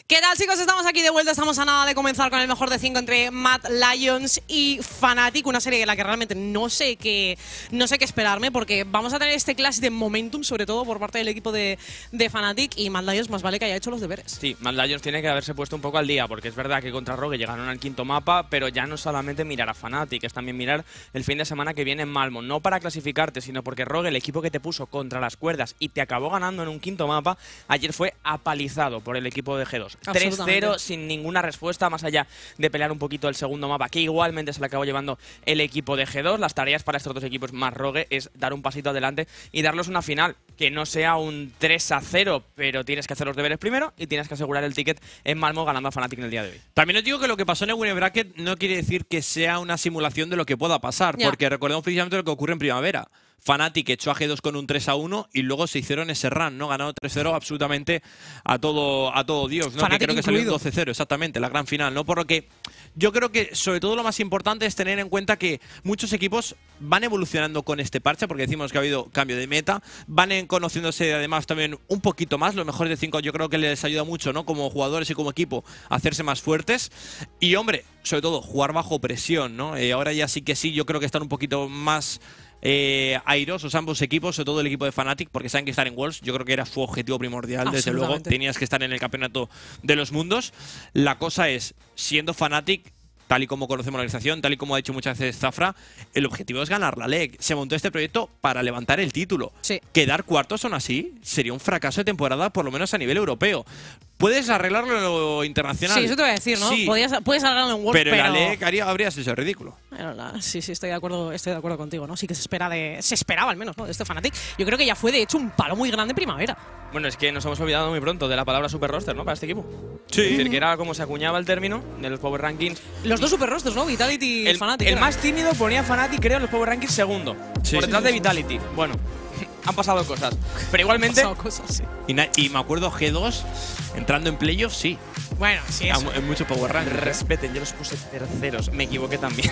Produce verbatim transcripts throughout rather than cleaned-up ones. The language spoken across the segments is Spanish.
¿Qué tal, chicos? Estamos aquí de vuelta, estamos a nada de comenzar con el mejor de cinco entre Mad Lions y Fnatic, una serie de la que realmente no sé qué no sé qué esperarme, porque vamos a tener este clash de momentum, sobre todo por parte del equipo de, de Fnatic, y Mad Lions más vale que haya hecho los deberes. Sí, Mad Lions tiene que haberse puesto un poco al día, porque es verdad que contra Rogue llegaron al quinto mapa, pero ya no solamente mirar a Fnatic, es también mirar el fin de semana que viene en Malmo, no para clasificarte, sino porque Rogue, el equipo que te puso contra las cuerdas y te acabó ganando en un quinto mapa, ayer fue apalizado por el equipo de G dos. tres cero sin ninguna respuesta, más allá de pelear un poquito el segundo mapa, que igualmente se le acabó llevando el equipo de G dos. Las tareas para estos dos equipos más Rogue es dar un pasito adelante y darlos una final, que no sea un tres a cero, pero tienes que hacer los deberes primero y tienes que asegurar el ticket en Malmo ganando a Fnatic en el día de hoy. También os digo que lo que pasó en el Winner Bracket no quiere decir que sea una simulación de lo que pueda pasar, Ya. porque recordemos precisamente lo que ocurre en primavera. Fnatic echó a G dos con un tres a uno y luego se hicieron ese run, ¿no? Ganaron tres cero absolutamente a todo, a todo Dios, ¿no? Fnatic Que creo que salió un incluido. doce cero, exactamente, la gran final, ¿no? Por lo que yo creo que sobre todo lo más importante es tener en cuenta que muchos equipos van evolucionando con este parche, porque decimos que ha habido cambio de meta, van en conociéndose además también un poquito más. Los mejores de cinco yo creo que les ayuda mucho, ¿no? Como jugadores y como equipo a hacerse más fuertes. Y hombre, sobre todo jugar bajo presión, ¿no? Eh, ahora ya sí que sí, yo creo que están un poquito más Eh, airosos ambos equipos, sobre todo el equipo de Fnatic, porque saben que estar en Worlds, yo creo que era su objetivo primordial, desde luego. Absolutamente. Tenías que estar en el campeonato de los mundos. La cosa es, siendo Fnatic, tal y como conocemos la organización, tal y como ha dicho muchas veces Zafra, el objetivo es ganar la L E C. Se montó este proyecto para levantar el título. Sí. Quedar cuartos aún así sería un fracaso de temporada, por lo menos a nivel europeo. Puedes arreglarlo en lo internacional. Sí, eso te voy a decir, ¿no? Sí, Podías, puedes arreglarlo en World, pero, pero… la L E C haría, habría sido ridículo. Pero la- sí, sí, estoy de acuerdo, estoy de acuerdo contigo, ¿no? Sí que se espera de, se esperaba al menos, ¿no? De este Fnatic. Yo creo que ya fue de hecho un palo muy grande en primavera. Bueno, es que nos hemos olvidado muy pronto de la palabra super roster, ¿no? Para este equipo. Sí. Es decir, que era como se acuñaba el término de los Power Rankings. Los dos super rostros, ¿no? Vitality y El, Fnatic. el era. más tímido ponía Fnatic, creo, en los Power Rankings segundo. Sí, por sí, detrás sí, de sí. Vitality. Bueno, han pasado cosas. Pero Han igualmente, pasado cosas, sí. Y, na- y me acuerdo G dos entrando en playoffs, sí. Bueno, sí, eso. En mucho Power Rank. respeten, yo los puse terceros. Me equivoqué también.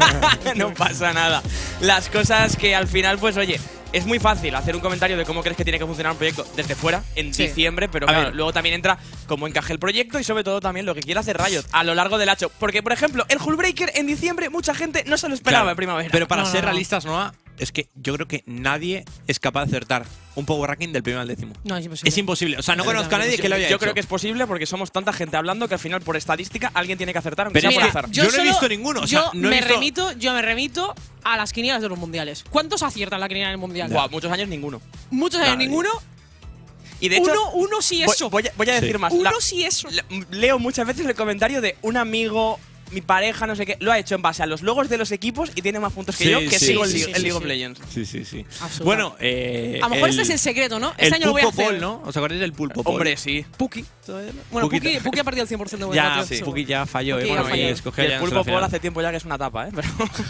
No pasa nada. Las cosas que al final, pues oye, es muy fácil hacer un comentario de cómo crees que tiene que funcionar un proyecto desde fuera, en Sí. diciembre, pero A claro, ver. luego también entra cómo encaje el proyecto y sobre todo también lo que quiere hacer Riot a lo largo del hacho. Porque, por ejemplo, el Hullbreaker en diciembre mucha gente no se lo esperaba Claro, en primavera. Pero para No, no, ser no. realistas, Noah, es que yo creo que nadie es capaz de acertar un Power Ranking del primero al décimo. No, es imposible. Es imposible. O sea, no conozco a nadie que lo haya Yo hecho. creo que es posible porque somos tanta gente hablando que al final, por estadística, alguien tiene que acertar, aunque Pero sea es por que azar. yo no he solo- visto ninguno, o sea, yo, no he me visto- remito, yo me remito a las quinielas de los mundiales. ¿Cuántos aciertan la quiniela en el mundial? Buah, muchos años ninguno. Muchos años, Nadie. ninguno. Y de hecho, uno, uno sí voy, eso. voy a, voy a decir Sí. más. Uno La- sí eso. Le- leo muchas veces el comentario de un amigo, mi pareja, no sé qué, lo ha hecho en base a los logos de los equipos y tiene más puntos que Sí, yo, que sí, sigo el, sí, League- sí, el sí, League sí. of Legends. Sí, sí, sí. Absolutamente. Bueno, eh, A lo mejor el- este es el secreto, ¿no? el Este año lo voy a Pulpo hacer. Paul, ¿no? ¿Os acordáis del Pulpo Paul? Hombre, sí. Puki. Bueno, Puki- Puki, Puki ha perdido el cien por ciento de Ya, votación, sí. seguro. Puki ya falló, Puki eh. ya Bueno, falló. y Y escogió el ya en Pulpo la Paul final. hace tiempo ya que es una tapa, ¿eh? Pero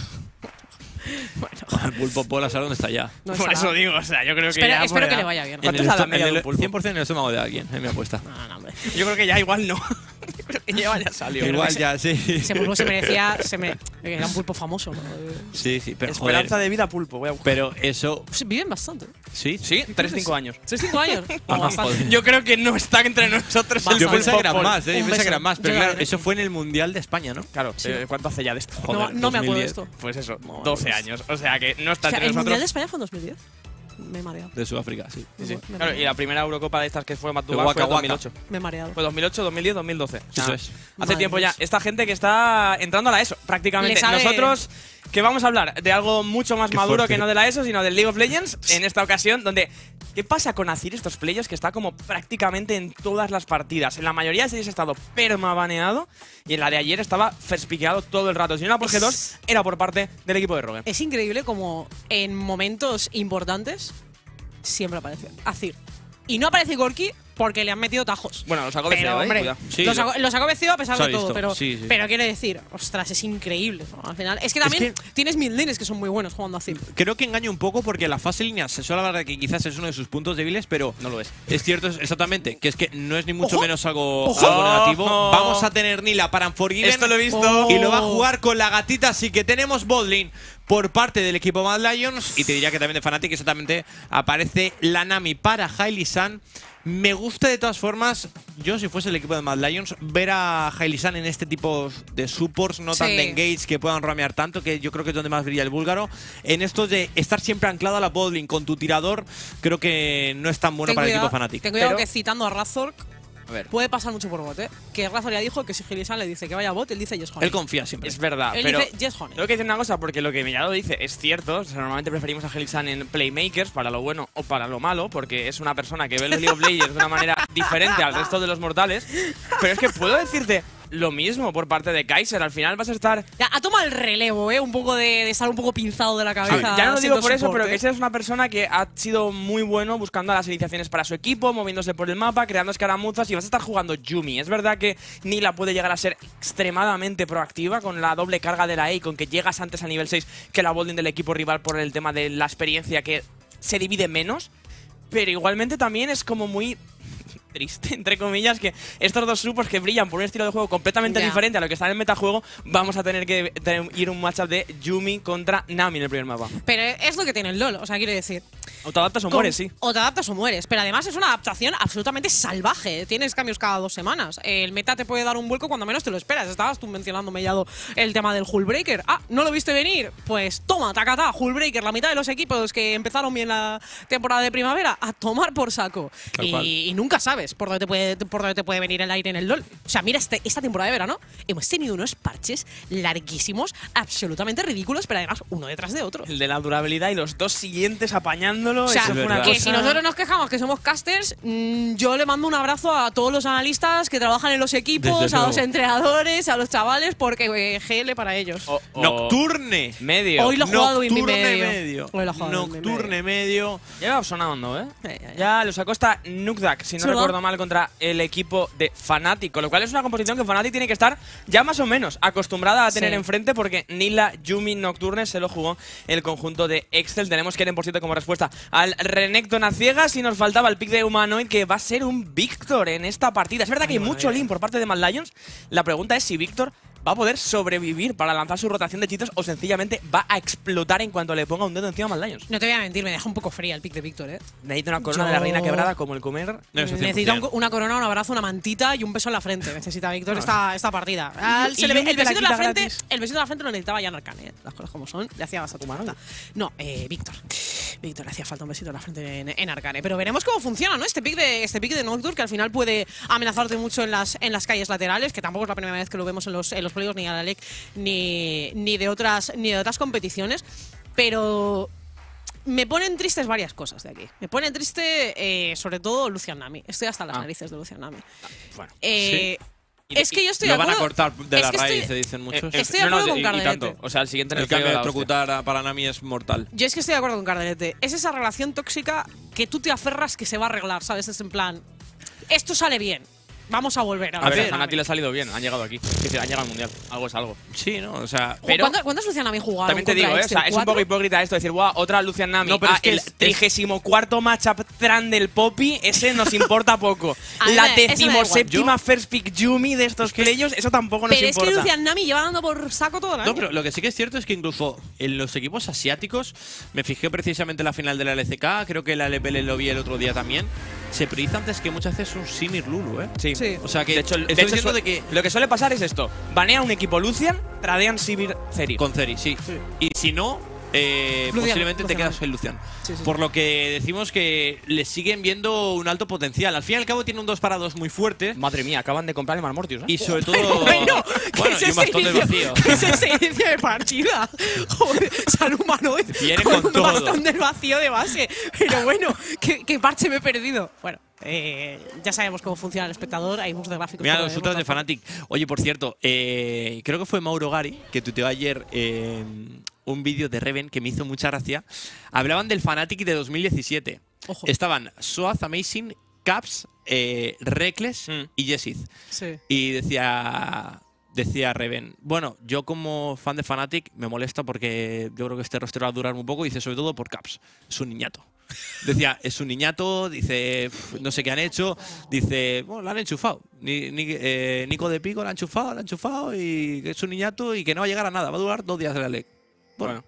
El Pulpo Paul, a saber dónde está ya. No por está eso nada. digo, o sea, yo creo que Espero, ya espero por que edad. le vaya bien. En ¿Cuánto el es a la esto- media en de el un pulpo? cien por ciento en el estómago de alguien, es mi apuesta. No, no, hombre. Yo creo que ya igual no. Yo creo que ya ya salió. Igual ese- ya, sí. Ese pulpo se merecía. Se me, era un pulpo famoso, ¿no? Sí, sí, pero joder. Esperanza de vida pulpo, voy a buscar. Pero eso, Pues viven bastante. sí. Sí, tres cinco años. ¿Tres, cinco años? Ah, No, bastante. joder. Yo creo que no está entre nosotros Yo el Yo Pulpo pensaba que eran Paul. más, eh. Yo Un pensaba beso. que eran más. Pero Yo claro, gané. eso fue en el Mundial de España, ¿no? Claro, Sí. eh, ¿cuánto hace ya de esto? No, Joder, no me acuerdo de dos mil diez. esto. Pues eso, No, doce pues- años. O sea que no está O sea, entre ¿el Mundial nosotros. de España fue en dos mil diez? Me he mareado. De Sudáfrica, sí. Sí, sí. Me he Claro, y mareado. la primera Eurocopa de estas que fue De Matubar Waka fue en Waka. dos mil ocho. Me he mareado. Fue dos mil ocho, dos mil diez, dos mil doce. O sea, Eso es. Hace Madre tiempo mía. ya. Esta gente que está entrando a la ESO, prácticamente. Le sabe- Nosotros, que vamos a hablar de algo mucho más Qué maduro fuerte. que no de la ESO, sino del League of Legends, en esta ocasión, donde… ¿Qué pasa con Azir, estos players que está como prácticamente en todas las partidas? En la mayoría de series ha estado permabaneado y en la de ayer estaba first piqueado todo el rato. Si no era por G dos, era por parte del equipo de Rogue. Es increíble como en momentos importantes siempre aparece Azir. Y no aparece Gorky porque le han metido tajos. Bueno, los hago Pero, veceo, eh, hombre, cuidado. Sí, los, lo- ha, los ha cabeceado a pesar se ha de todo, visto, pero, sí, sí. pero quiero decir, ostras, es increíble, ¿no? Al final, es que también que- tienes midlanes que son muy buenos jugando Azir. Creo que engaña un poco porque la fase línea se suele hablar de que quizás es uno de sus puntos débiles, pero No lo es. es cierto es- exactamente, que es que no es ni mucho Ojo. menos algo, Ojo. algo negativo. Ojo. Vamos a tener Nila para Unforgiven Esto lo he visto. Oh. y lo va a jugar con la gatita, así que tenemos botlane por parte del equipo Mad Lions y te diría que también de Fnatic exactamente aparece la Nami para Hailey San. Me gusta de todas formas, yo si fuese el equipo de Mad Lions, ver a Hailey-San en este tipo de supports, no tan Sí. de engage, que puedan ramear tanto, que yo creo que es donde más brilla el búlgaro. En esto de estar siempre anclado a la botlane con tu tirador, creo que no es tan bueno Ten para cuidado, el equipo Fnatic. Ten cuidado Pero- que citando a Razork, A ver. puede pasar mucho por bot, ¿eh? Que Razork ya dijo que si Hailey-San le dice que vaya a bot, él dice Yes Honey. Él confía siempre. Es verdad, Él pero dice Yes Honey. tengo que decir una cosa, porque lo que Mellado dice es cierto. O sea, normalmente preferimos a Hailey-San en Playmakers, para lo bueno o para lo malo, porque es una persona que ve los League of Legends de una manera diferente al resto de los mortales. Pero es que puedo decirte lo mismo por parte de Kaiser. Al final vas a estar… Ya, ha tomado el relevo, ¿eh? Un poco de, de estar un poco pinzado de la cabeza. Ya no lo digo siendo por eso, support, pero ¿eh? Kaiser es una persona que ha sido muy bueno buscando las iniciaciones para su equipo, moviéndose por el mapa, creando escaramuzas, y vas a estar jugando Yumi. Es verdad que Nila puede llegar a ser extremadamente proactiva con la doble carga de la E y con que llegas antes a nivel seis que la bolding del equipo rival por el tema de la experiencia que se divide menos, pero igualmente también es como muy… triste, entre comillas, que estos dos supers que brillan por un estilo de juego completamente Ya. diferente a lo que está en el metajuego, vamos a tener que tener- ir un matchup de Yumi contra Nami en el primer mapa. Pero es lo que tiene el LoL, o sea, quiero decir. O te adaptas o Con- mueres, sí. O te adaptas o mueres. Pero además es una adaptación absolutamente salvaje. Tienes cambios cada dos semanas. El meta te puede dar un vuelco cuando menos te lo esperas. Estabas tú mencionando, Mellado, el tema del Hullbreaker. Ah, ¿no lo viste venir? Pues toma, tacatá, Hullbreaker. La mitad de los equipos que empezaron bien la temporada de primavera, a tomar por saco. Tal cual. Y, y nunca sabes por dónde, te puede, por dónde te puede venir el aire en el LoL. O sea, mira, este- esta temporada de verano hemos tenido unos parches larguísimos, absolutamente ridículos, pero además uno detrás de otro. El de la durabilidad y los dos siguientes apañándolo. O sea, eso fue una verdad. que cosa… si nosotros nos quejamos que somos casters, mmm, yo le mando un abrazo a todos los analistas que trabajan en los equipos, Desde a luego. los entrenadores, a los chavales, porque eh, G L para ellos. O- o- Nocturne. Medio. Hoy lo ha jugado Invi Nocturne medio. medio. Hoy lo ha jugado Invi Nocturne medio. Lleva sonando, ¿eh? Ya, ya, ya. Ya lo sacó hasta Nukdak, si no Sí, ¿verdad? recuerdo mal, contra el equipo de Fnatic. Con lo cual es una composición que Fnatic tiene que estar ya más o menos acostumbrada a tener Sí. enfrente, porque Nila, Yumi, Nocturne se lo jugó el conjunto de Excel. Tenemos Keren, por cierto, como respuesta al Renekton a ciegas, y nos faltaba el pick de Humanoid, que va a ser un Víctor en esta partida. Es verdad que hay mucho lean por parte de Mad Lions. La pregunta es si Víctor va a poder sobrevivir para lanzar su rotación de hechizos o sencillamente va a explotar en cuanto le ponga un dedo encima a Mad Lions. No te voy a mentir, me deja un poco fría el pick de Víctor, ¿eh? Necesita una corona Yo- de la reina quebrada como el comer. No, eso cien por cien. Necesita un- una corona, un abrazo, una mantita y un beso en la frente. Necesita Víctor esta, esta partida. Ah, y se le ve- Yumi el te la besito en la quita frente, gratis. el besito en la frente lo necesitaba ya Narcan, ¿eh? Las cosas como son. Le hacía bastante falta. No, eh, Víctor. Víctor le hacía falta un besito en la frente en, en Arcane. Pero veremos cómo funciona, ¿no? Este pick de este pick de Nocturne, que al final puede amenazarte mucho en las, en las calles laterales, que tampoco es la primera vez que lo vemos en los, en los playoffs ni a la L E C ni, ni de otras ni de otras competiciones. Pero me ponen tristes varias cosas de aquí. Me ponen triste, eh, sobre todo, Lucian Nami. Estoy hasta las Ah. narices de Lucian Nami. Bueno. Eh, Y- es que yo estoy Lo de van a acuerdo. cortar de es la que raíz, estoy- se dicen muchos. Eh, Estoy de no, no, acuerdo con y- y Cardelete. tanto. O sea, el siguiente en El el frío cambio de de la hostia. electrocutar a- para Nami es mortal. Yo es que estoy de acuerdo con Cardelete. Es esa relación tóxica que tú te aferras que se va a arreglar, ¿sabes? Es en plan, esto sale bien. Vamos a volver a, A la ver, Lucian a Fnatic Nami. le ha salido bien, han llegado aquí. Es decir, han llegado al mundial. Algo es algo. Sí, ¿no? O sea, Jo, pero- ¿Cuántas, ¿Cuántas Lucian Nami jugaron? También te contra digo, ¿eh? O Excel? sea, es un poco ¿Cuatro? hipócrita esto, decir, guau, otra Lucian Nami. No, pero Ah, es que el es- es- trigésimo cuarto matchup tran del Poppy, ese nos importa poco. A mí La me- ese me da igual. decimoséptima first pick Yumi de estos playoffs, eso tampoco nos Pero es que importa. Lucian Nami lleva dando por saco todo el año. no, pero lo que sí que es cierto es que incluso en los equipos asiáticos, me fijé precisamente en la final de la L C K, creo que la L P L lo vi el otro día también, se prioriza antes que muchas veces un Simir Lulu, ¿eh? Sí. Sí. O sea que De hecho, de estoy hecho, diciendo su- de que lo que suele pasar es esto. Banea un equipo Lucian, tradean Sivir Ceri. con Ceri, sí. Y si no, eh, Lucian, posiblemente te Lucian. quedas en Lucian. Sí, sí, sí. Por lo que decimos que le siguen viendo un alto potencial. Al fin y al cabo tiene un dos para dos muy fuerte. Madre mía, acaban de comprar el Marmortius, ¿eh? Y sobre todo. Bueno, ¿qué bueno, es y un ese bastón de inicio? vacío. ¿Qué es ese inicio de partida? Joder, San Humanoid Viene con, con un todo. bastón del vacío de base. Pero bueno, ¿qué, qué parche me he perdido? Bueno, eh, ya sabemos cómo funciona el espectador. Hay muchos de gráficos. Mira, que los lo ultras de vemos, Fnatic. Oye, por cierto, eh, creo que fue Mauro Gari que tuiteó ayer eh, un vídeo de Reven que me hizo mucha gracia. Hablaban del Fnatic de dos mil diecisiete. Ojo. Estaban Soaz, Amazing, Caps, eh, Reckless Mm. y Jessid. Sí. Y decía, decía Reven, bueno, yo como fan de Fnatic me molesta porque yo creo que este roster va a durar un poco. Dice, sobre todo por Caps, es un niñato. Decía, es un niñato, dice, "Pf, no sé qué han hecho". Dice, bueno, lo han enchufado. Ni, ni- eh, Nico de Pico lo ha enchufado, lo ha enchufado y que es un niñato y que no va a llegar a nada. Va a durar dos días de la ley. Bueno, Bueno.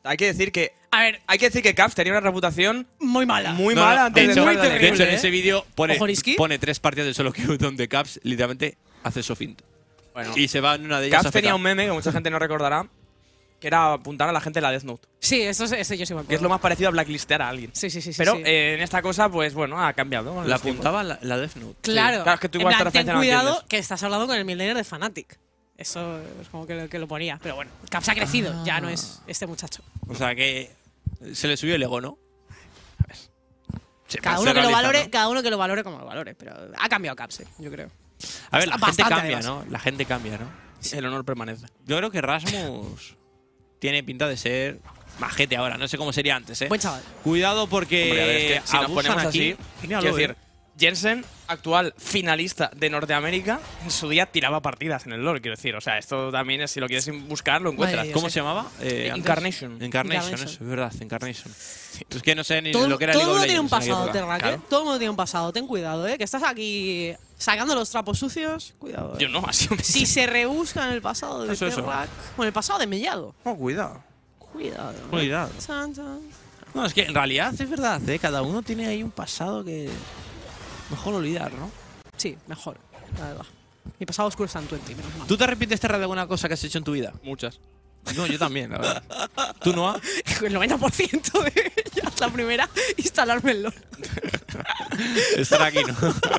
Hay que decir que A ver, hay que decir que Caps tenía una reputación muy mala. muy No, mala no, antes de de hecho, entrar a la de liga. hecho, en ¿eh? ese vídeo pone, Ojo, Liski. pone tres partidas de solo queue donde Caps literalmente hace sofint. Bueno, Y se va en una de ellas Caps a tenía fecar. un meme que mucha gente no recordará, que era apuntar a la gente en la Death Note, Sí, eso, es- eso yo sí me acuerdo. que es lo más parecido a blacklistear a alguien. Sí, sí, sí. sí, Pero sí. eh, en esta cosa, pues bueno, ha cambiado. con La los tiempos. apuntaba la, la Death Note. Claro. Claro, es que tú En igual esta plan, ten referencia no la cuidado entiendes. que estás hablando con el millennial de Fnatic. Eso es como que lo, que lo ponía. Pero bueno, Caps ha crecido, Ah. ya no es este muchacho. O sea que se le subió el ego, ¿no? Sí, Cada para uno ser que lo realista, valore, ¿no? cada uno que lo valore como lo valore. Pero ha cambiado Caps, eh, yo creo. A ver, la gente Bastante, cambia, además. ¿no? La gente cambia, ¿no? El honor permanece. Yo creo que Rasmus tiene pinta de ser majete ahora. No sé cómo sería antes, ¿eh? Buen chaval. Cuidado porque Hombre, a ver, es que si nos abusan ponemos aquí. así, Míralo, quiero decir, eh. Jensen, actual finalista de Norteamérica, en su día tiraba partidas en el LoL, quiero decir. O sea, esto también es, si lo quieres buscar, lo encuentras. Vaya, ¿Cómo sé. se llamaba? Eh, antes. Encarnation. Encarnation, Encarnation. eso, es verdad, Encarnation. Es que no sé ni Todo, lo que era todo League el of mundo tiene un Legends en aquella pasado, época. Terrac, ¿eh? Claro. Todo el mundo tiene un pasado. Ten cuidado, ¿eh? Que estás aquí sacando los trapos sucios. Cuidado. ¿eh? Yo no, así me Si se rebusca en el pasado de Eso, eso. Terrac. Bueno, el pasado de Mellado. Oh, cuidado. Cuidado. ¿eh? Cuidado. Chan, chan. No, es que en realidad es verdad, ¿eh? Cada uno tiene ahí un pasado que mejor olvidar, ¿no? Sí, mejor, la verdad. Mi pasado oscuro está en veinte, menos mal. ¿Tú te arrepientes Terra, de alguna cosa que has hecho en tu vida? Muchas. No, yo también, la verdad. ¿Tú no? El noventa por ciento de ellas. La primera, instalarme el LOL. Estar aquí, ¿no?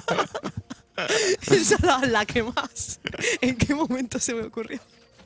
Esa era la que más. ¿En qué momento se me ocurrió?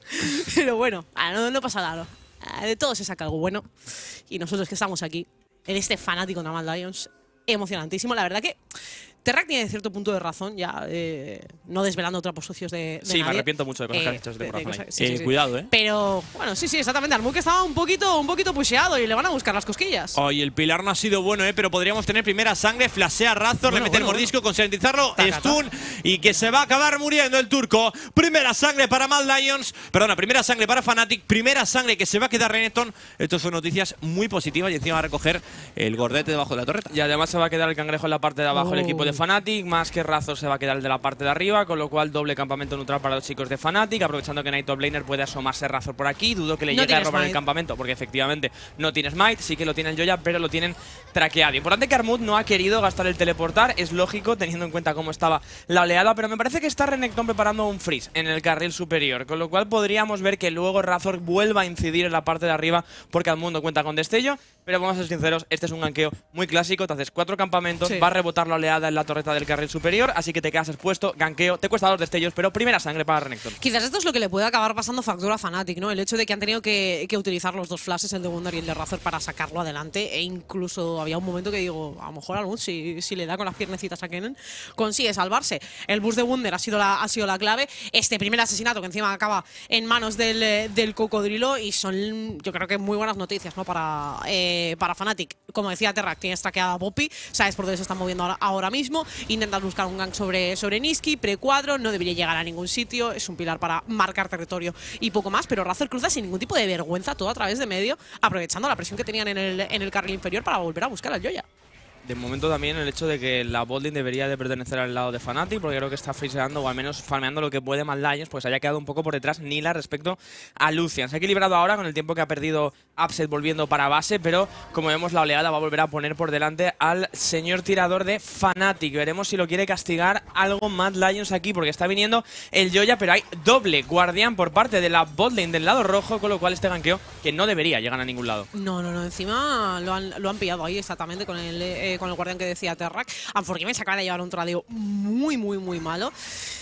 Pero bueno, ah, no, no pasa nada. Ah, de todo se saca algo bueno. Y nosotros que estamos aquí, en este fanático de Mad Lions, emocionantísimo. La verdad que Terrac tiene cierto punto de razón, ya eh, no desvelando trapos sucios de, de Sí, me nadie. arrepiento mucho de cosas que has Eh, hecho de de- de corazón cosas- ahí. sí, sí, Eh, sí. cuidado, ¿eh? Pero, bueno, sí, sí, exactamente. Armuk estaba un poquito, un poquito pusheado y le van a buscar las cosquillas. Oye, el pilar no ha sido bueno, ¿eh? Pero podríamos tener primera sangre. Flashea Razor, le Bueno, mete el bueno, mordisco, concientizarlo, Taca, stun y que se va a acabar muriendo el turco. Primera sangre para Mad Lions. Perdona, primera sangre para Fnatic. Primera sangre que se va a quedar Renekton. Esto son noticias muy positivas y encima va a recoger el gordete debajo de la torreta. Y además se va a quedar el cangrejo en la parte de abajo el Oh. equipo de Fnatic, más que Razor se va a quedar el de la parte de arriba, con lo cual doble campamento neutral para los chicos de Fnatic, aprovechando que Night Top Laner puede asomarse Razor por aquí. Dudo que le No llegue a tiene robar el smite. campamento, porque efectivamente no tiene smite, sí que lo tiene el Joya, pero lo tienen traqueado. Importante que Armut no ha querido gastar el teleportar, es lógico teniendo en cuenta cómo estaba la oleada, pero me parece que está Renekton preparando un freeze en el carril superior, con lo cual podríamos ver que luego Razor vuelva a incidir en la parte de arriba, porque Armut no cuenta con destello. Pero vamos a ser sinceros, este es un ganqueo muy clásico, te haces cuatro campamentos, Sí. va a rebotar la oleada en la torreta del carril superior, así que te quedas expuesto, ganqueo, te cuesta dos destellos, pero primera sangre para Renekton. Quizás esto es lo que le puede acabar pasando factura a Fnatic, ¿no? El hecho de que han tenido que, que utilizar los dos flashes, el de Wunder y el de Razor, para sacarlo adelante. E incluso había un momento que digo, a lo mejor algún, si, si le da con las piernecitas a Kennen, consigue salvarse. El boost de Wunder ha sido la, ha sido la clave. Este primer asesinato que encima acaba en manos del, eh, del cocodrilo, y son, yo creo que muy buenas noticias, ¿no? Para, eh, para Fnatic. Como decía Terrac, tienes traqueada a Poppy, sabes por dónde se están moviendo ahora, ahora mismo. Intentas buscar un gank sobre, sobre Niski, pre-cuadro, no debería llegar a ningún sitio. Es un pilar para marcar territorio y poco más, pero Razor cruza sin ningún tipo de vergüenza todo a través de medio, aprovechando la presión que tenían en el, en el carril inferior para volver a buscar al Joya. De momento también el hecho de que la botlane debería de pertenecer al lado de Fnatic, porque creo que está friseando o al menos farmeando lo que puede Mad Lions, pues haya quedado un poco por detrás Nila respecto a Lucian. Se ha equilibrado ahora con el tiempo que ha perdido Upset volviendo para base, pero como vemos la oleada va a volver a poner por delante al señor tirador de Fnatic. Veremos si lo quiere castigar algo Mad Lions aquí, porque está viniendo el Joya, pero hay doble guardián por parte de la botlane del lado rojo, con lo cual este ganqueo que no debería llegar a ningún lado. No, no, no. Encima lo han, lo han pillado ahí exactamente con el, eh, con el guardián que decía Terrac. Unforgiven se acaba de llevar un tradeo muy, muy, muy malo.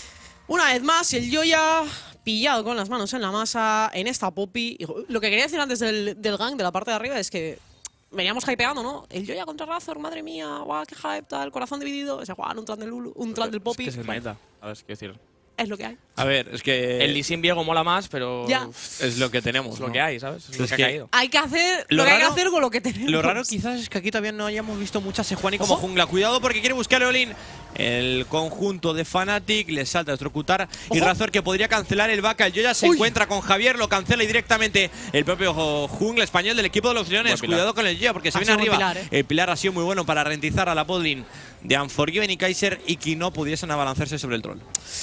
Una vez más, el Joya pillado con las manos en la masa en esta Poppy. Y lo que quería decir antes del, del gang de la parte de arriba es que veníamos hypeando, ¿no? El Joya contra Razor, madre mía, guau, qué hype, tal, corazón dividido. Ese jugar un tran del Lulu, un tran del Poppy. Es que es el meta, a ver, qué decir. Es lo que hay. A ver, es que El Lee Sin Viego mola más, pero Ya. uf, es lo que tenemos. es lo ¿no? que hay, ¿sabes? Es lo Es que ha que- caído. Hay que hacer lo, Lo que hay que raro- hacer con lo que tenemos. Lo raro quizás es que aquí todavía no hayamos visto mucha Sejuani como Ojo. jungla. Cuidado porque quiere buscar a Leolin. El conjunto de Fnatic le salta a electrocutar. Y Ojo. Razor que podría cancelar el vaca. El Joya se Uy. encuentra con Javier, lo cancela y directamente el propio jungla español del equipo de los Leones. Buen pilar. Cuidado con el Joya porque se Ha viene sido buen arriba. pilar, ¿eh? El pilar ha sido muy bueno para rentizar a la botlane de Unforgiven y Kaiser y que no pudiesen abalanzarse sobre el troll.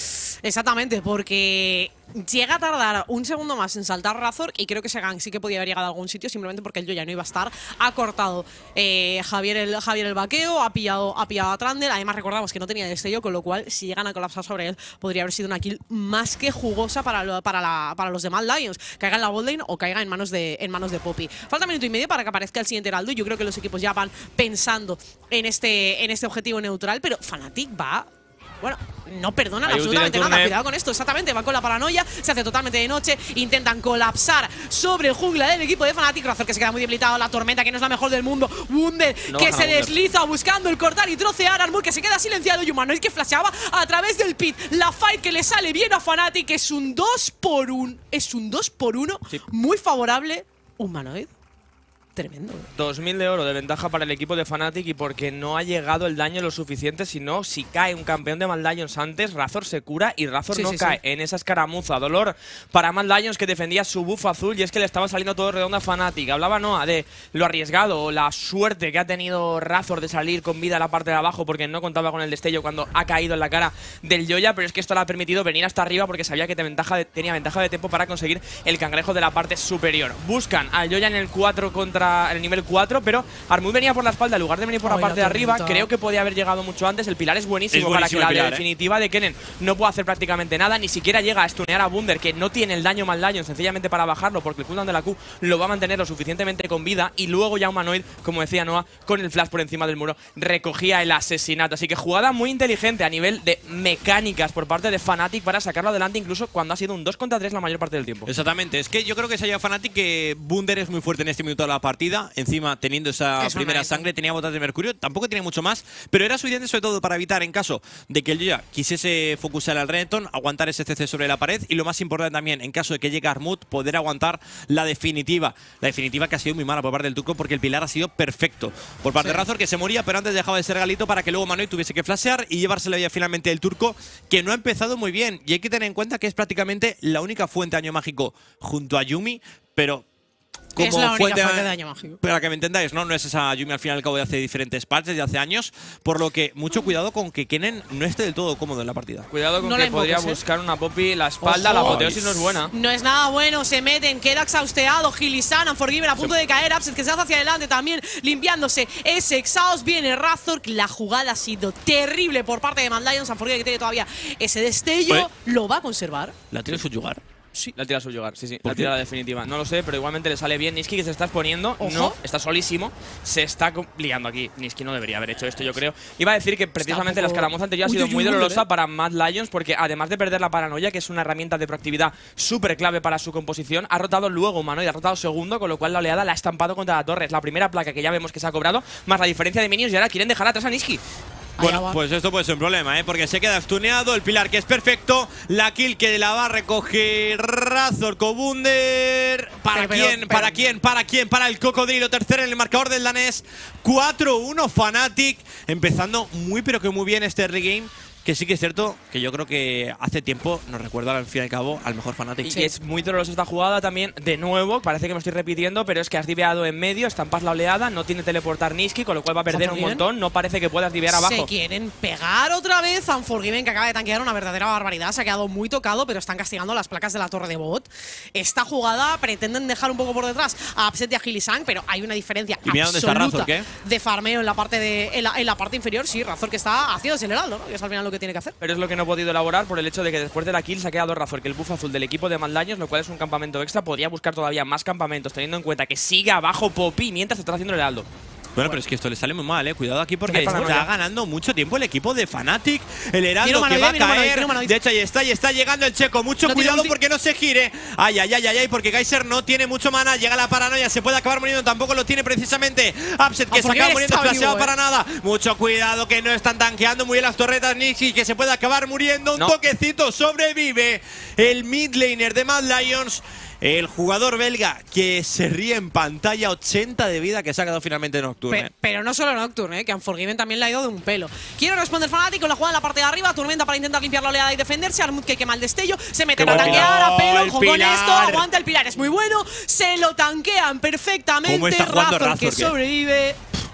Exactamente, porque llega a tardar un segundo más en saltar Razor y creo que Segan sí que podía haber llegado a algún sitio simplemente porque el Yo ya no iba a estar. Ha cortado eh, Javier, el, Javier el vaqueo, ha pillado, ha pillado a Trundle. Además recordamos que no tenía destello, con lo cual si llegan a colapsar sobre él podría haber sido una kill más que jugosa para, lo, para, la, para los de Mad Lions. Caiga en la botlane o caiga en manos de, en manos de Poppy. Falta minuto y medio para que aparezca el siguiente heraldo. Yo creo que los equipos ya van pensando en este, en este objetivo neutral, pero Fnatic va… Bueno, no perdonan Ahí absolutamente ultimate nada. turnet. Cuidado con esto, exactamente. Van con la paranoia, se hace totalmente de noche. Intentan colapsar sobre el jungla del equipo de Fnatic. Razor que se queda muy debilitado. La tormenta que no es la mejor del mundo. Wunder No que bajan se a Wunder. desliza buscando el cortar y trocear. Armor que se queda silenciado. Y Humanoid que flasheaba a través del pit. La fight que le sale bien a Fnatic. Es un dos por uno. Es un dos por uno Sí. muy favorable. Humanoid. Tremendo. dos mil de oro de ventaja para el equipo de Fnatic y porque no ha llegado el daño lo suficiente, sino si cae un campeón de Mad Lions antes, Razor se cura y Razor Sí, no sí, cae sí. en esa escaramuza. Dolor para Mad Lions que defendía su buff azul y es que le estaba saliendo todo redondo a Fnatic. Hablaba Noah de lo arriesgado o la suerte que ha tenido Razor de salir con vida a la parte de abajo porque no contaba con el destello cuando ha caído en la cara del Yoya, pero es que esto le ha permitido venir hasta arriba porque sabía que te ventaja de- tenía ventaja de tiempo para conseguir el cangrejo de la parte superior. Buscan al Yoya en el cuatro contra el nivel cuatro, pero Armut venía por la espalda en lugar de venir por Ay, la parte la de arriba. tormenta. Creo que podía haber llegado mucho antes. El pilar es buenísimo, Es para que buenísimo la el pilar, ¿eh? definitiva de Kennen no puede hacer prácticamente nada, ni siquiera llega a stunear a Wunder, que no tiene el daño mal daño, sencillamente para bajarlo, porque el cooldown de la Q lo va a mantener lo suficientemente con vida. Y luego ya Humanoid, como decía Noah, con el flash por encima del muro, recogía el asesinato. Así que jugada muy inteligente a nivel de mecánicas por parte de Fnatic para sacarlo adelante, incluso cuando ha sido un dos contra tres la mayor parte del tiempo. Exactamente, es que yo creo que se haya Fnatic que Wunder es muy fuerte en este minuto de la partida, encima teniendo esa Es primera una sangre, tenía botas de mercurio, tampoco tiene mucho más, pero era suficiente sobre todo para evitar en caso de que el Yoya quisiese focusar al Renekton, aguantar ese C C sobre la pared y lo más importante también, en caso de que llegue Armut, poder aguantar la definitiva. La definitiva que ha sido muy mala por parte del turco porque el pilar ha sido perfecto por parte Sí. de Razor, que se moría, pero antes dejaba de ser galito para que luego Manoy tuviese que flashear y llevarse la vida finalmente del turco, que no ha empezado muy bien. Y hay que tener en cuenta que es prácticamente la única fuente de daño mágico junto a Yumi, pero como Es la única fuente, fuente de daño mágico. Para que me entendáis, ¿no? No es esa Yumi al fin y al cabo de hace diferentes partes, de hace años, por lo que mucho cuidado con que Kennen no esté del todo cómodo en la partida. Cuidado con No la que podría invoques, ¿eh? buscar una Poppy la espalda, Ojo. la apoteosis no es buena. No es nada bueno, se meten, queda exhausteado, Gilisan, Unforgiven a punto de caer, Upset que se hace hacia adelante también, limpiándose ese exhaust, viene Razor, la jugada ha sido terrible por parte de Mad Lions, Unforgiven que tiene todavía ese destello, Oye. lo va a conservar. ¿La tiene su yugar? Sí, la tira a su yugar, sí, sí, ¿Por la qué? tira la definitiva. No lo sé, pero igualmente le sale bien. Niski que se está exponiendo, Ojo. no, está solísimo, se está co- liando aquí. Niski no debería haber hecho esto, yo creo. Iba a decir que precisamente la poco- escaramuza anterior ha Uy, sido uy, muy uy, dolorosa ¿eh? para Mad Lions porque además de perder la paranoia, que es una herramienta de proactividad súper clave para su composición, ha rotado luego Humanoid, ha rotado segundo, con lo cual la oleada la ha estampado contra la torre. Es la primera placa que ya vemos que se ha cobrado, más la diferencia de minions y ahora quieren dejar atrás a Niski. Allá Bueno, va. pues esto puede ser un problema, ¿eh? Porque se queda stuneado, el pilar que es perfecto, la kill que la va a recoger Razor con Wunder. ¿Para Pero, pero, quién? pero- ¿Para quién? ¿Para quién? Para el cocodrilo, tercero en el marcador del danés. cuatro uno Fnatic, empezando muy pero que muy bien este regame. Que sí que es cierto que yo creo que hace tiempo nos recuerda al fin y al cabo al mejor Fnatic. Y es muy dolorosa esta jugada también. De nuevo, parece que me estoy repitiendo, pero es que has diveado en medio, estampas la oleada, no tiene teleportar Niski, con lo cual va a perder un Unforgiven. montón. No parece que puedas divear abajo. Se quieren pegar otra vez a Unforgiven, que acaba de tanquear una verdadera barbaridad. Se ha quedado muy tocado, pero están castigando las placas de la torre de bot. Esta jugada pretenden dejar un poco por detrás a Upset y a Gilisan, pero hay una diferencia Y mira dónde está absoluta Razor, ¿qué? de farmeo en la parte de en la, en la parte inferior. Sí, Razor que está haciéndose el heraldo, ¿no? Que es al final lo que tiene que hacer. Pero es lo que no he podido elaborar por el hecho de que después de la kill se ha quedado Razor, que el buff azul del equipo de Mad Lions, lo cual es un campamento extra. Podría buscar todavía más campamentos, teniendo en cuenta que sigue abajo Poppy mientras está haciendo el heraldo. Bueno, pero es que esto le sale muy mal, eh. Cuidado aquí porque Tiene está paranoia. ganando mucho tiempo el equipo de Fnatic. El Heraldo Viene que Humanoid, va a viene Humanoid, caer. viene Humanoid. De hecho, ahí está, y está llegando el Checo. Mucho No tiene cuidado ulti. porque no se gire. Ay, ay, ay, ay, ay, porque Geyser no tiene mucho mana. Llega la paranoia, se puede acabar muriendo. Tampoco lo tiene precisamente Upset, que se Unforgiven acaba muriendo está flasheado vivo, eh. para nada. Mucho cuidado que no están tanqueando muy bien las torretas Nixie, que se puede acabar muriendo. Un No. toquecito, sobrevive el mid laner de Mad Lions. El jugador belga que se ríe en pantalla, ochenta de vida, que se ha quedado finalmente Nocturne. Pe- pero no solo Nocturne, ¿eh? Que a Unforgiven también le ha ido de un pelo. Quiere responder Fnatic con la jugada en la parte de arriba. Tormenta para intentar limpiar la oleada y defenderse. Armut que quema el destello. Se mete Qué a buen tanquear a pilar. pelo. El Ojo con pilar. esto. Aguanta el pilar. Es muy bueno. Se lo tanquean perfectamente. ¿Cómo está jugando Razor Razor, que qué? sobrevive.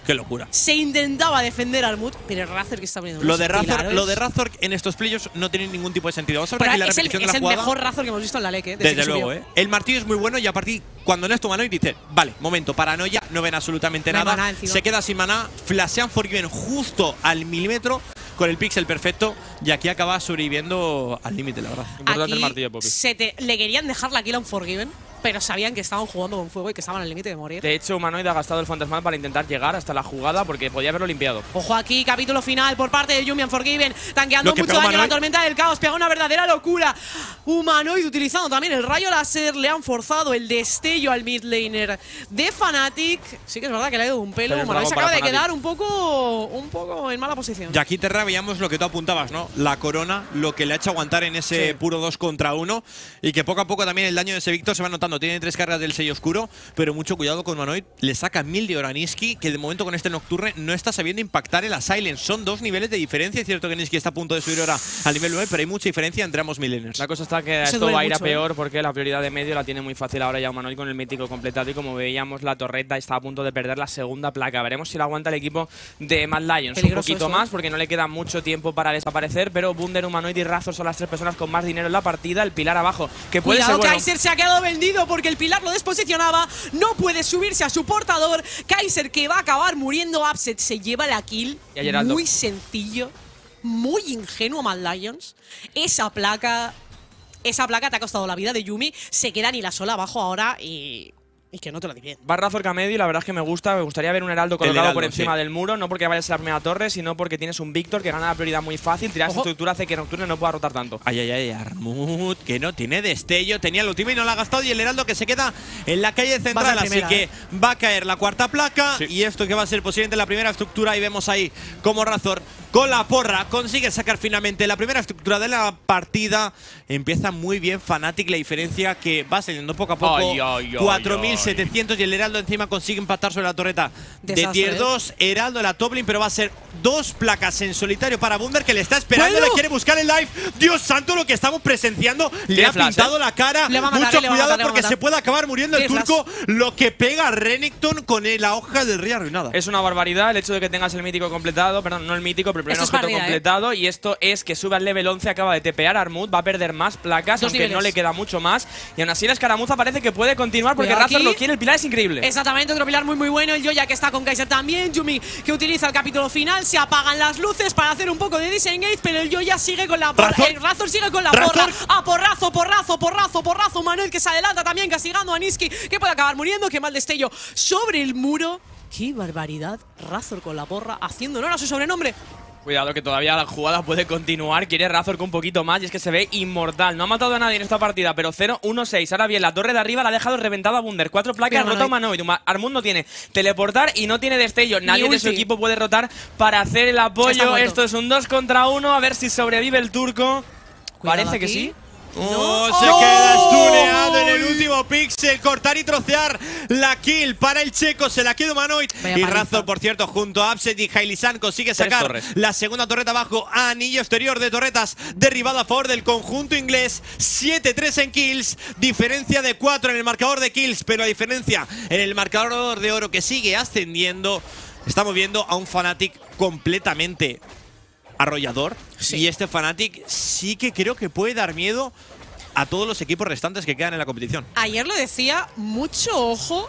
Qué locura. Se intentaba defender al Mood, pero Razor que está poniendo Lo unos de Razor, pilares. lo de Razor en estos playoffs no tiene ningún tipo de sentido. Vamos a ver Pero aquí la es el, repetición es de la el jugada. mejor Razor que hemos visto en la L E C, ¿eh? Desde, Desde que luego, subió. ¿eh? El martillo es muy bueno y a partir cuando no es tu mano y dice, vale, momento, paranoia, no ven absolutamente No hay nada. maná encima. Se queda sin maná, flashean Forgiven justo al milímetro con el pixel perfecto y aquí acaba sobreviviendo al límite, la verdad. Importante Aquí el martillo, Poppy. se te- le querían dejar la kill a un Forgiven, pero sabían que estaban jugando con fuego y que estaban al límite de morir. De hecho, Humanoid ha gastado el fantasmal para intentar llegar hasta la jugada porque podía haberlo limpiado. Ojo aquí, capítulo final por parte de Yumi Unforgiven, tanqueando Lo que mucho pegó daño a la Humanoid. tormenta del caos, pega una verdadera locura. Humanoid utilizando también el rayo láser, le han forzado el destello al mid laner de Fnatic. Sí que es verdad que le ha ido un pelo. Pero es Humanoid bravo se para acaba de Fnatic. quedar un poco, un poco en mala posición. Y aquí, Terra, veíamos lo que tú apuntabas, ¿no? La corona, lo que le ha hecho aguantar en ese Sí. puro dos contra uno. Y que poco a poco también el daño de ese Víctor se va notando. Tiene tres cargas del sello oscuro, pero mucho cuidado con Humanoid. Le saca mil de oro a Niski, que de momento con este Nocturne no está sabiendo impactar en la Silence. Son dos niveles de diferencia. Es cierto que Niski está a punto de subir ahora al nivel nueve, pero hay mucha diferencia entre ambos millennials. La cosa está que Eso esto duele va a ir a mucho, ¿eh? peor porque la prioridad de medio la tiene muy fácil ahora ya Humanoid con el mítico completado y como veíamos la torreta está a punto de perder la segunda placa. Veremos si la aguanta el equipo de Mad Lions. Un Peligroso poquito esto, más ¿eh? porque no le queda mucho tiempo para desaparecer, pero Wunder, Humanoid y Razor son las tres personas con más dinero en la partida. El pilar abajo, que puede Cuidado, ser bueno. Kaiser se ha quedado vendido porque el pilar lo desposicionaba. No puede subirse a su portador. Kaiser que va a acabar muriendo. Upset se lleva la kill. Y a Geraldo. Muy sencillo. Muy ingenuo Mad Lions. Esa placa. Esa placa te ha costado la vida de Yumi. Se queda ni la sola abajo ahora y. Y que no te lo di bien. Va Razor que a medio y la verdad es que me gusta. Me gustaría ver un Heraldo colocado Heraldo, por encima sí. del muro. No porque vaya a ser la primera torre, sino porque tienes un Víctor que gana la prioridad muy fácil. Tirar esa Ojo. estructura hace que Nocturne no pueda rotar tanto. Ay, ay, ay, Armut, que no tiene destello. Tenía el último y no lo ha gastado. Y el Heraldo que se queda en la calle central. ser primera, así que ¿eh? va a caer la cuarta placa. Sí. Y esto que va a ser posiblemente la primera estructura. Y vemos ahí como Razor con la porra consigue sacar finalmente la primera estructura de la partida. Empieza muy bien Fnatic. La diferencia que va saliendo poco a poco. Ay, ay, ay, cuatro mil setecientos y el Heraldo encima consigue empatar sobre la torreta de Desastre, tier ¿eh? dos. Heraldo en la top lane, pero va a ser dos placas en solitario para Wunder, que le está esperando, Bueno. le quiere buscar el live. Dios santo, lo que estamos presenciando. Le Tiene ha flash, pintado ¿eh? la cara. Le va a matar, Mucho eh, le va a cuidado matar, le va a porque matar. se puede acabar muriendo el Tiene turco. Lo que pega a Renekton con la hoja del rey arruinada. Es una barbaridad el hecho de que tengas el mítico completado, perdón, no el mítico, pero el primer Esto es objeto barrida, ¿eh? completado. Y esto es que sube al level once, acaba de tepear a Armut, va a perder más placas, Dos aunque niveles. no le queda mucho más. Y aún así la escaramuza parece que puede continuar porque Cuidado Razor aquí. lo quiere, el pilar es increíble. Exactamente, otro pilar muy muy bueno. El Yoya que está con Kaiser también. Yumi que utiliza el capítulo final. Se apagan las luces para hacer un poco de disengage, pero el Yoya sigue con la porra. Razor. El Razor sigue con la Razor. porra. A porrazo, porrazo, porrazo, porrazo. Manuel que se adelanta también castigando a Niski, que puede acabar muriendo. Qué mal destello sobre el muro. Qué barbaridad. Razor con la porra, haciendo honor a su sobrenombre. Cuidado que todavía la jugada puede continuar. Quiere Razor con un poquito más y es que se ve inmortal. No ha matado a nadie en esta partida, pero cero uno seis. Ahora bien, la torre de arriba la ha dejado reventada a Wunder. Cuatro placas, Mira, rota Humanoid. Humanoid. Armut no tiene teleportar y no tiene destello. Nadie de su ulti. equipo puede rotar para hacer el Se está apoyo. muerto. Esto es un dos contra uno. A ver si sobrevive el turco. Cuidado Parece que aquí. sí. Oh, No. se ¡Oh! queda stuneado en el último pixel. Cortar y trocear la kill para el checo. Se la queda Humanoid. Vaya Y paliza. Razor, por cierto, junto a Upset y Hailisan consigue Tres sacar torres. la segunda torreta abajo. Anillo exterior de torretas derribado a favor del conjunto inglés. siete tres en kills. Diferencia de cuatro en el marcador de kills. Pero a diferencia en el marcador de oro que sigue ascendiendo. Estamos viendo a un Fnatic completamente arrollador. Sí. Y este Fnatic sí que creo que puede dar miedo a todos los equipos restantes que quedan en la competición. Ayer lo decía, mucho ojo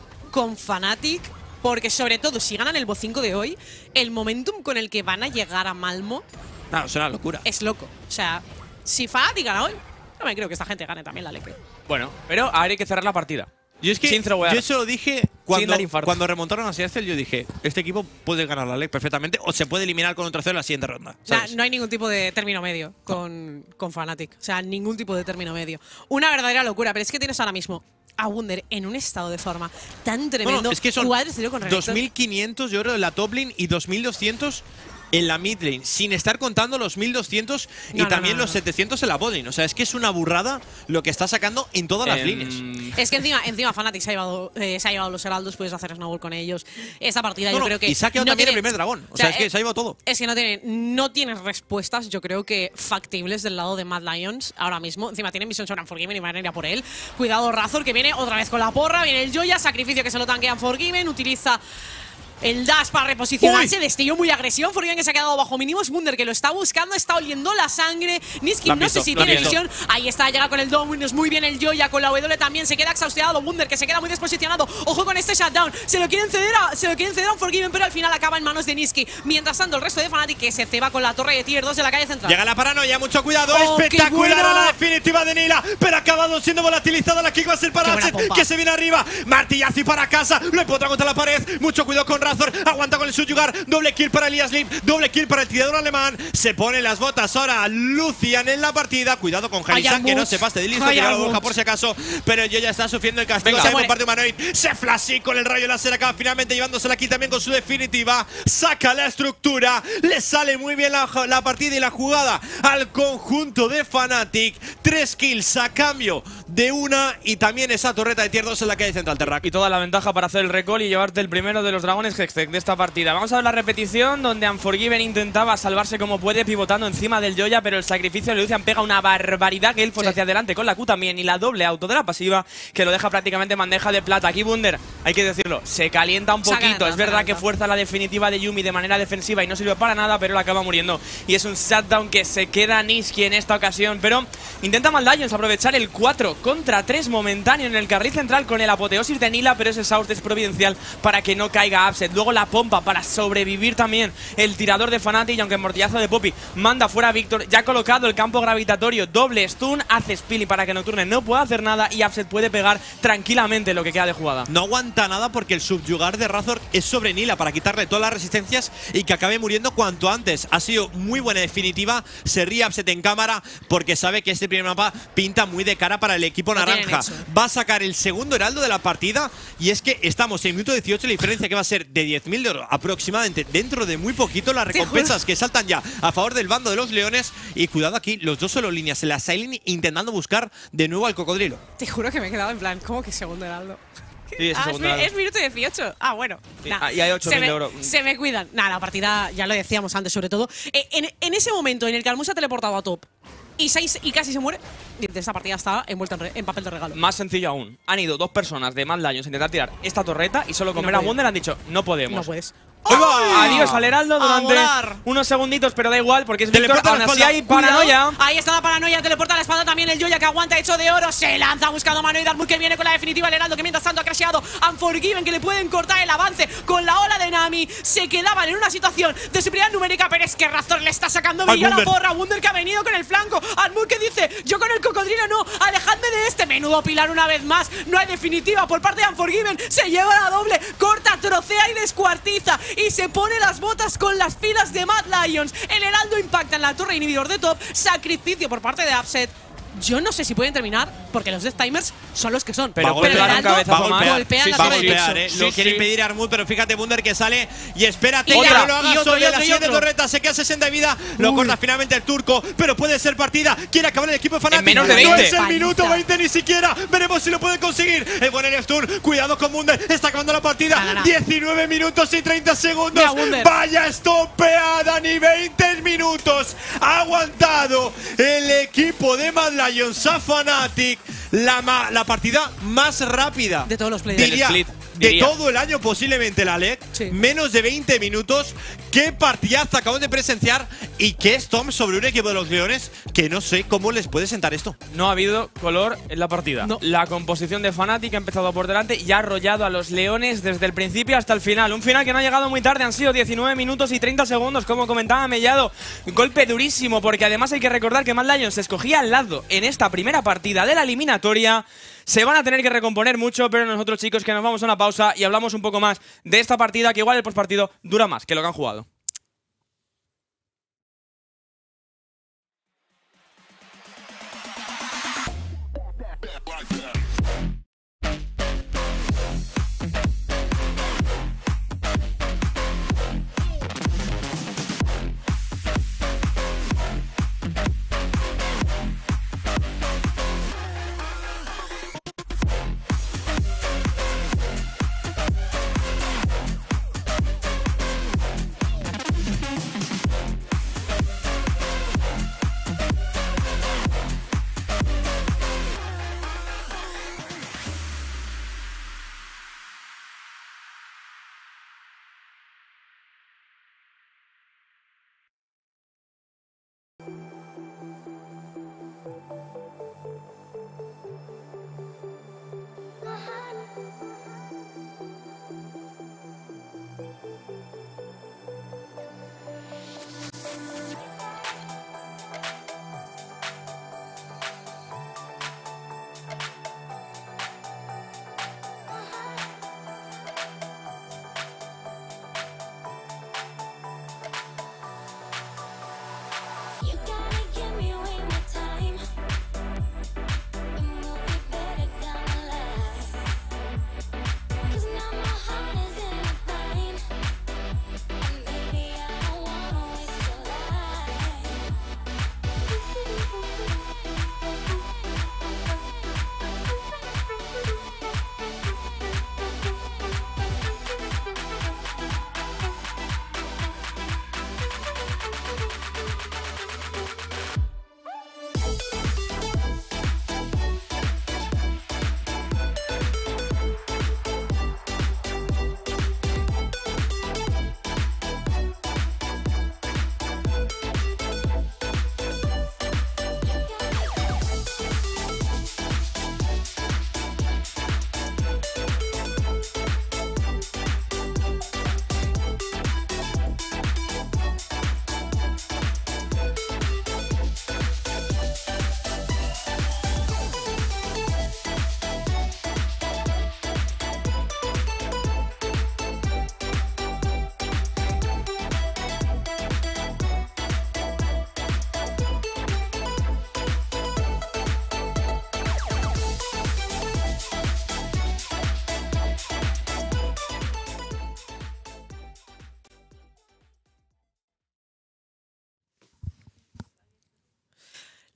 con Fnatic, porque sobre todo si ganan el B O cinco de hoy, el momentum con el que van a llegar a Malmo No, es una locura. es loco. O sea, si Fnatic gana hoy, no me creo que esta gente gane también la L E C. Bueno, pero ahora hay que cerrar la partida. Yo es que Sin throwear. yo eso lo dije cuando, dar infarto. cuando remontaron a Seattle. Yo dije, este equipo puede ganar la L E C perfectamente o se puede eliminar con un tercero en la siguiente ronda. O sea, ¿sabes? no hay ningún tipo de término medio con, con Fnatic. O sea, ningún tipo de término medio. Una verdadera locura, pero es que tienes ahora mismo a Wunder en un estado de forma tan tremendo. Bueno, es que son cuatro cero con Renekton. dos mil quinientos yo creo en la top lane y dos mil doscientos en la mid lane, sin estar contando los mil doscientos y No, no, también no, no. los setecientos en la bot lane. O sea, es que es una burrada lo que está sacando en todas las Em, líneas. Es que encima, encima Fnatic se ha llevado, eh, se ha llevado los heraldos, puedes hacer snowball con ellos. Esta partida No, yo no, creo que. y se ha quedado no también tiene- el primer dragón. O sea, es que eh, se ha llevado todo. Es que no tiene, no tienes respuestas, yo creo que factibles del lado de Mad Lions ahora mismo. Encima tienen misión sobre Unforgiven y van a ir a por él. Cuidado, Razor, que viene otra vez con la porra. Viene el Joya, sacrificio que se lo tanquea Unforgiven. Utiliza El dash para reposicionarse, Uy. destello muy agresivo. Forgiven que se ha quedado bajo mínimos. Wunder que lo está buscando, está oliendo la sangre. Niski La han no visto, sé si la han tiene visto. visión. Ahí está, llega con el Dominus muy bien el Joya, con la W también. Se queda exhausteado. Wunder que se queda muy desposicionado. Ojo con este shutdown. Se lo quieren ceder a, se lo quieren ceder a Unforgiven, pero al final acaba en manos de Niski. Mientras tanto, el resto de Fnatic que se ceba con la torre de tier dos de la calle central. Llega la paranoia, mucho cuidado, Oh, espectacular qué buena. a la definitiva de Nila, pero ha acabado siendo volatilizada la kick va a ser para Qué buena Abset, pompa. que se viene arriba, martillazo y para casa, lo empotra contra la pared, mucho cuidado con Razor, aguanta con el subyugar, doble kill para Elias Lip, doble kill para el tirador alemán, se pone las botas ahora Lucian en la partida, cuidado con Helisan, que no se pase de listo, Ay, tira la Armut. hoja por si acaso, pero yo ya está sufriendo el castigo, Venga, se se muere. comparte Humanoid, se flashy con el rayo láser, acaba finalmente llevándosela aquí también con su definitiva, saca la estructura, le sale muy bien la, la partida y la jugada al conjunto de Fnatic, tres kills a cambio de una y también esa torreta de tier dos en la calle central, Terrac. Y toda la ventaja para hacer el recall y llevarte el primero de los dragones Hextech de esta partida. Vamos a ver la repetición donde Unforgiven intentaba salvarse como puede pivotando encima del Joya, pero el sacrificio de Lucian pega una barbaridad que él fue Sí. hacia adelante con la Q también y la doble auto de la pasiva que lo deja prácticamente en bandeja de plata. Aquí Wunder, hay que decirlo, se calienta un Se poquito. calienta, es se verdad que calienta. fuerza la definitiva de Yumi de manera defensiva y no sirve para nada, pero él acaba muriendo. Y es un shutdown que se queda Niski en esta ocasión, pero intenta Mad Lions aprovechar el cuatro contra tres momentáneo en el carril central con el apoteosis de Nila, pero ese Source es providencial para que no caiga Abset. Luego la pompa para sobrevivir también el tirador de Fnatic, y aunque el mortillazo de Poppy manda fuera a Víctor, ya ha colocado el campo gravitatorio, doble stun, hace Spilly para que Nocturne no pueda hacer nada y Abset puede pegar tranquilamente lo que queda de jugada. No aguanta nada porque el subyugar de Razor es sobre Nila para quitarle todas las resistencias y que acabe muriendo cuanto antes. Ha sido muy buena definitiva. Se ríe Abset en cámara porque sabe que este primer mapa pinta muy de cara para el equipo Lo tienen naranja. hecho. Va a sacar el segundo heraldo de la partida y es que estamos en minuto dieciocho, la diferencia que va a ser de diez mil de oro aproximadamente dentro de muy poquito. Las recompensas que saltan ya a favor del bando de los leones y cuidado aquí, los dos solo líneas en la Silent intentando buscar de nuevo al cocodrilo. Te juro que me he quedado en plan, ¿cómo que segundo heraldo? Sí, ese Ah, es, segundo mi- heraldo. es minuto dieciocho. Ah, bueno. Sí, Nah. ah, y hay ocho Se mil me- de oro. Se me cuidan. Nada, la partida ya lo decíamos antes, sobre todo. Eh, en, en ese momento en el que Almus se ha teleportado a top y, seis, y casi se muere, esta partida está envuelta en, re- en papel de regalo. Más sencillo aún, han ido dos personas de Mad Lions a intentar tirar esta torreta y solo con no ver a pueden. Wunder han dicho, no podemos. No puedes. ¡Ahí va! Adiós al Heraldo A durante volar. unos segunditos, pero da igual porque es Víctor. Teleporta Aún la así espalda. hay paranoia. Cuidado. Ahí está la paranoia, teleporta la espada también el Joya que aguanta hecho de oro, se lanza buscando a Manoid Armut que viene con la definitiva, el Heraldo que mientras tanto ha crasheado, Unforgiven que le pueden cortar el avance con la ola de Nami, se quedaban en una situación de superioridad numérica, pero es que Razor le está sacando Al brillo a la Wunder. porra, Wunder que ha venido con el flanco, Armut que dice, yo con el cocodrilo no, alejadme de este, menudo pilar una vez más, no hay definitiva por parte de Unforgiven, se lleva la doble, corta, trocea y descuartiza, y se pone las botas con las filas de Mad Lions, el Heraldo impacta en la torre inhibidor de top, sacrificio por parte de Abset. Yo no sé si pueden terminar, porque los Death Timers son los que son. Pero Va a puede golpear, dar un Heraldo cabezazo va a más. golpear, golpea Sí, la sí, va a torre sí. de golpear, eh. Sí, Lo quiere sí. impedir Armut, pero fíjate Wunder que sale y espérate Y que ya, no lo haga y otro, sobre y otro, la y siguiente otro. torreta, se queda sesenta de vida, lo corta finalmente el turco, pero puede ser partida, quiere acabar el equipo de Fnatic. En menos de No veinte. es el minuto Paliza. veinte ni siquiera, veremos si lo puede conseguir. El buen Stun, cuidado con Wunder, está acabando la partida, Nada, nada. diecinueve minutos y treinta segundos. Mira, Wunder. Vaya estompeada, ni veinte minutos ha aguantado el equipo de Mad Lions a Fnatic. La, ma- la partida más rápida De todos los players. diría, Del split, de diría. todo el año posiblemente la L E C. Sí. Menos de veinte minutos. Qué partidazo acabamos de presenciar y qué storm sobre un equipo de los Leones que no sé cómo les puede sentar esto. No ha habido color en la partida. No. La composición de Fnatic ha empezado por delante y ha arrollado a los Leones desde el principio hasta el final. Un final que no ha llegado muy tarde, han sido diecinueve minutos y treinta segundos, como comentaba Mellado. Golpe durísimo, porque además hay que recordar que Mad Lions se escogía al lado en esta primera partida de la eliminatoria. Se van a tener que recomponer mucho, pero nosotros, chicos, que nos vamos a una pausa y hablamos un poco más de esta partida, que igual el postpartido dura más que lo que han jugado.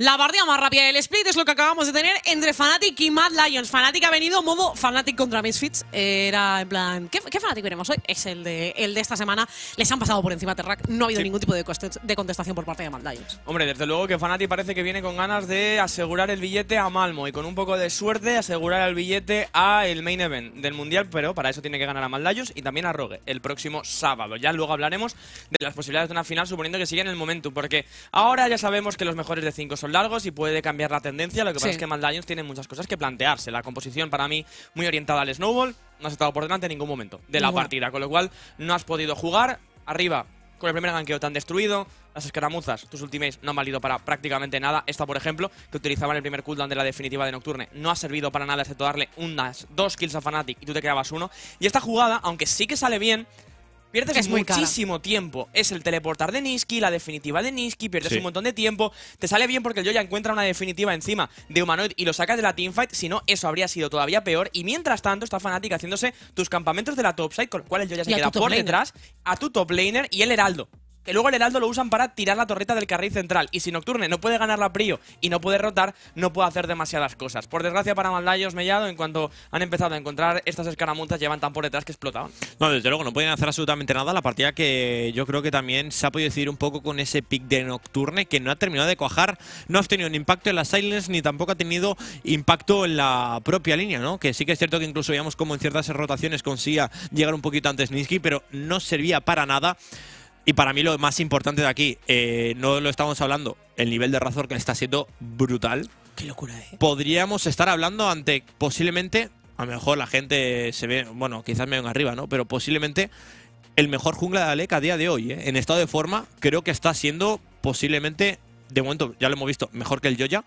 La partida más rápida del split es lo que acabamos de tener entre Fnatic y Mad Lions. Fnatic ha venido modo Fnatic contra Misfits. Era en plan, ¿qué, qué Fnatic veremos hoy? Es el de, el de esta semana. Les han pasado por encima a Terrac. No ha habido sí. ningún tipo de, de contestación por parte de Mad Lions. Hombre, desde luego que Fnatic parece que viene con ganas de asegurar el billete a Malmo y con un poco de suerte asegurar el billete a el main event del Mundial, pero para eso tiene que ganar a Mad Lions y también a Rogue el próximo sábado. Ya luego hablaremos de las posibilidades de una final suponiendo que siga en el momentum, porque ahora ya sabemos que los mejores de cinco son largos y puede cambiar la tendencia. Lo que pasa sí. es que Mad Lions tiene muchas cosas que plantearse. La composición para mí muy orientada al snowball, no has estado por delante en ningún momento de la no. partida, con lo cual no has podido jugar. Arriba, con el primer ganqueo te han destruido. Las escaramuzas, tus ultimates, no han valido para prácticamente nada. Esta, por ejemplo, que utilizaban el primer cooldown de la definitiva de Nocturne, no ha servido para nada, excepto darle unas dos kills a Fnatic y tú te quedabas uno. Y esta jugada, aunque sí que sale bien, pierdes es muchísimo tiempo. Es el teleportar de Nisqy, la definitiva de Nisqy, pierdes sí. un montón de tiempo. Te sale bien porque el Joya encuentra una definitiva encima de Humanoid y lo sacas de la teamfight. Si no, eso habría sido todavía peor. Y mientras tanto, está Fnatic haciéndose tus campamentos de la topside, con lo cual el Joya se queda por laner. detrás, a tu top laner y el Heraldo. Que luego el Heraldo lo usan para tirar la torreta del carril central. Y si Nocturne no puede ganar la Prio y no puede rotar, no puede hacer demasiadas cosas. Por desgracia para Mad Lions, Mellado, en cuanto han empezado a encontrar estas escaramuzas, llevan tan por detrás que explotaban. No, desde luego, no pueden hacer absolutamente nada. La partida que yo creo que también se ha podido decidir un poco con ese pick de Nocturne, que no ha terminado de cuajar. No ha tenido un impacto en la Silence, ni tampoco ha tenido impacto en la propia línea, ¿no? Que sí que es cierto que incluso veíamos como en ciertas rotaciones conseguía llegar un poquito antes Nisqy, pero no servía para nada. Y para mí lo más importante de aquí, eh, no lo estamos hablando, el nivel de Razor que está siendo brutal. Qué locura, ¿eh? Podríamos estar hablando ante posiblemente, a lo mejor la gente se ve, bueno, quizás me venga arriba, ¿no? Pero posiblemente el mejor jungla de Alec a día de hoy, ¿eh? En estado de forma, creo que está siendo posiblemente, de momento ya lo hemos visto, mejor que el Joya.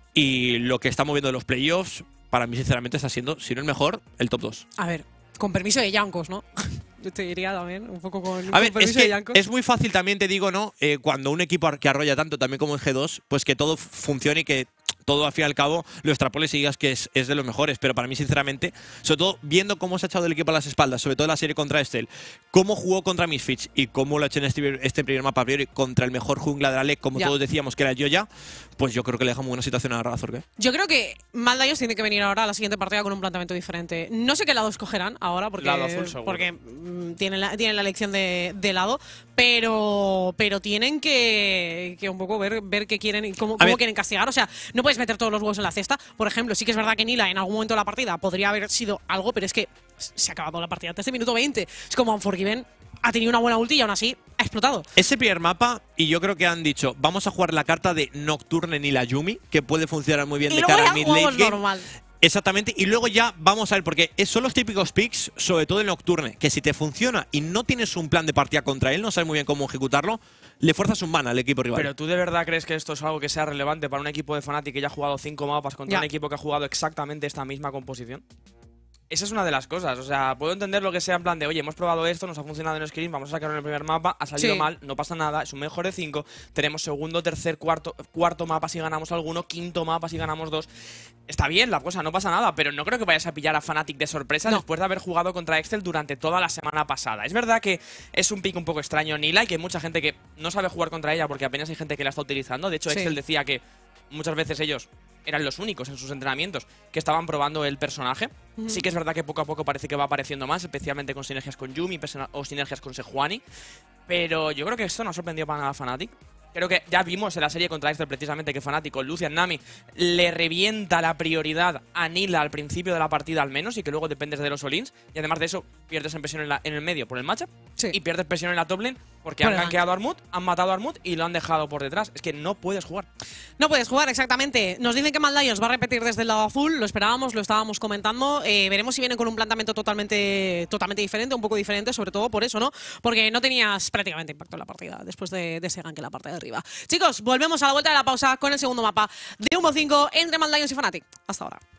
Y lo que está moviendo los playoffs, para mí sinceramente está siendo, si no el mejor, el top dos. A ver, con permiso de Jankos, ¿no? Yo te diría también, un poco con, a con ver, permiso es de Jankos. Es muy fácil también, te digo, ¿no? Eh, cuando un equipo que arrolla tanto también como el G dos, pues que todo funcione y que todo al fin y al cabo lo extrapoles y digas que es, es de los mejores. Pero para mí, sinceramente, sobre todo viendo cómo se ha echado el equipo a las espaldas, sobre todo en la serie contra Estel, cómo jugó contra Misfits y cómo lo ha hecho en este, este primer mapa a priori contra el mejor jungla de la L E C, como ya. todos decíamos que era Joya, pues yo creo que le deja muy buena situación a Razor, ¿qué? Yo creo que Mad Lions tiene que venir ahora a la siguiente partida con un planteamiento diferente. No sé qué lado escogerán ahora, porque, lado azul, seguro. porque mm, tienen, la, tienen la elección de, de lado, pero, pero tienen que, que un poco ver, ver qué quieren y cómo, cómo quieren castigar. O sea, no puedes meter todos los huevos en la cesta. Por ejemplo, sí que es verdad que Nila en algún momento de la partida podría haber sido algo, pero es que se ha acabado la partida antes de minuto veinte. Es como Unforgiven ha tenido una buena ulti y aún así ha explotado. Ese primer mapa, y yo creo que han dicho, vamos a jugar la carta de Nocturne Nila Yumi, que puede funcionar muy bien y de cara al mid late game. Normal. Exactamente, y luego ya vamos a ver, porque son los típicos picks, sobre todo el Nocturne, que si te funciona y no tienes un plan de partida contra él, no sabes muy bien cómo ejecutarlo, le fuerzas un mana al equipo rival. Pero ¿tú de verdad crees que esto es algo que sea relevante para un equipo de Fnatic que ya ha jugado cinco mapas contra ya. un equipo que ha jugado exactamente esta misma composición? Esa es una de las cosas, o sea, puedo entender lo que sea en plan de, oye, hemos probado esto, nos ha funcionado en Screen, vamos a sacarlo en el primer mapa, ha salido sí. mal, no pasa nada, es un mejor de cinco, tenemos segundo, tercer, cuarto, cuarto mapa si ganamos alguno, quinto mapa si ganamos dos. Está bien la cosa, no pasa nada, pero no creo que vayas a pillar a Fnatic de sorpresa no. después de haber jugado contra Excel durante toda la semana pasada. Es verdad que es un pick un poco extraño Nila y que hay mucha gente que no sabe jugar contra ella porque apenas hay gente que la está utilizando. De hecho, sí. Excel decía que muchas veces ellos eran los únicos en sus entrenamientos que estaban probando el personaje. Uh-huh. Sí que es verdad que poco a poco parece que va apareciendo más, especialmente con sinergias con Yumi o sinergias con Sejuani. Pero yo creo que esto no ha sorprendido para nada a Fnatic. Creo que ya vimos en la serie contra Excel precisamente que Fnatic con Lucian Nami le revienta la prioridad a Nila al principio de la partida al menos y que luego dependes de los all-ins. Y además de eso, pierdes en presión en, la, en el medio por el matchup sí. y pierdes presión en la top lane porque por han gankeado a Armut, han matado a Armut y lo han dejado por detrás. Es que no puedes jugar. No puedes jugar, exactamente. Nos dicen que Mad Lions va a repetir desde el lado azul. Lo esperábamos, lo estábamos comentando. Eh, veremos si vienen con un planteamiento totalmente, totalmente diferente, un poco diferente, sobre todo por eso, ¿no? Porque no tenías prácticamente impacto en la partida después de, de ese gank en la parte de arriba. Chicos, volvemos a la vuelta de la pausa con el segundo mapa de Humo cinco entre Mad Lions y Fnatic. Hasta ahora.